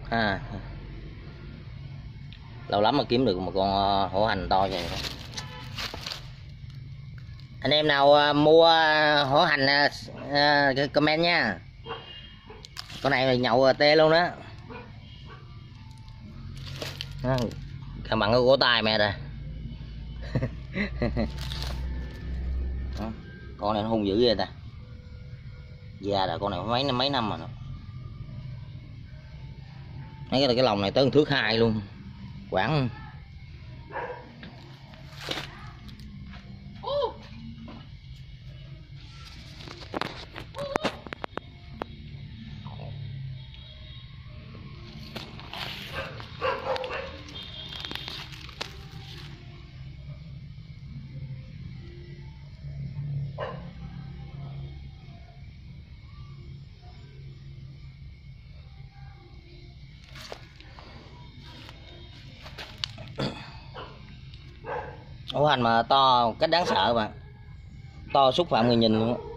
À, lâu lắm mà kiếm được một con hổ hành to vậy. Anh em nào mua hổ hành comment nha. Con này là nhậu tê luôn đó. Càng bằng cái gỗ tai mẹ rồi. Con này nó hung dữ vậy ta. Già là con này mấy năm mà nó. Mấy cái lồng này tới 1 thước 2 luôn. Quảng. Hổ hành mà to cách đáng sợ mà. To xúc phạm người nhìn luôn á.